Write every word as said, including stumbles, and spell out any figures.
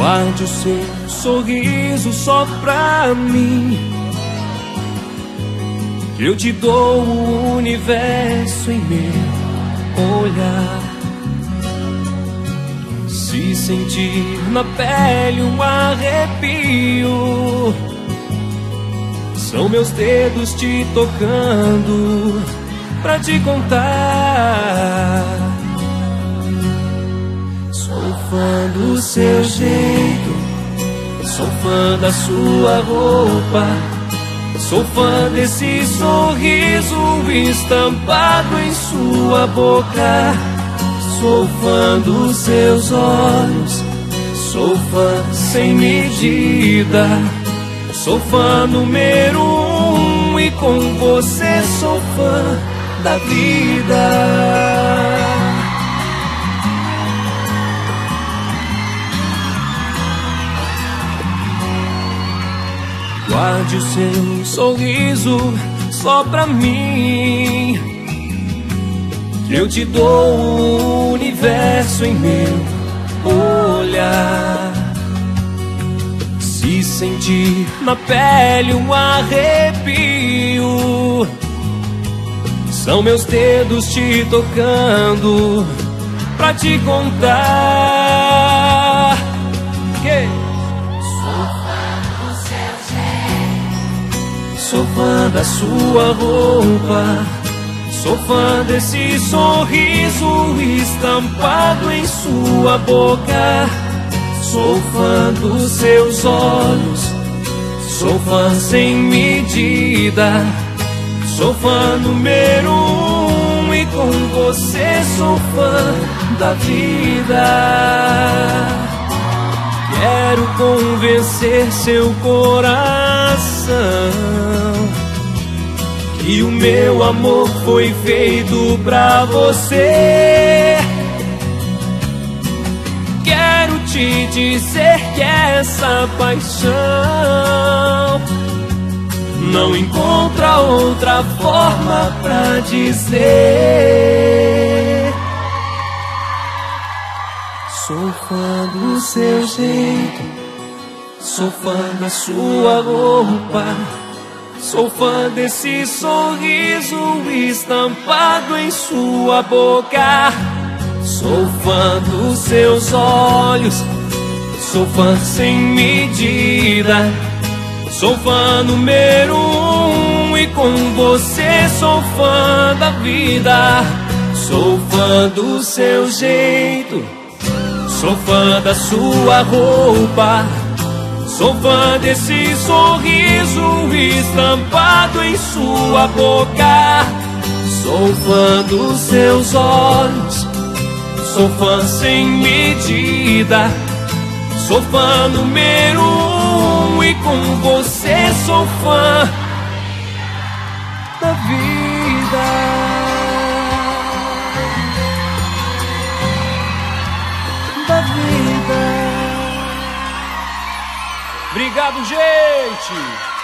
Guarde o seu sorriso só pra mim, que eu te dou o universo em meu olhar. Se sentir na pele um arrepio, são meus dedos te tocando pra te contar. Sou fã do seu jeito, sou fã da sua roupa, sou fã desse sorriso estampado em sua boca. Sou fã dos seus olhos, sou fã sem medida, sou fã número um e com você sou fã da vida. Guarde o seu sorriso só pra mim, que eu te dou o universo em meu olhar. Se sentir na pele um arrepio, são meus dedos te tocando pra te contar. Que? Sou fã da sua roupa, sou fã desse sorriso estampado em sua boca. Sou fã dos seus olhos, sou fã sem medida, sou fã número um e com você sou fã da vida. Quero convencer seu coração que o meu amor foi feito pra você. Quero te dizer que essa paixão não encontra outra forma pra dizer. Sou fã do seu jeito, sou fã da sua roupa, sou fã desse sorriso estampado em sua boca. Sou fã dos seus olhos, sou fã sem medida, sou fã número um e com você sou fã da vida. Sou fã do seu jeito, sou fã da sua roupa, sou fã desse sorriso estampado em sua boca. Sou fã dos seus olhos, sou fã sem medida, sou fã número um e com você sou fã da vida. Da vida. Obrigado, gente!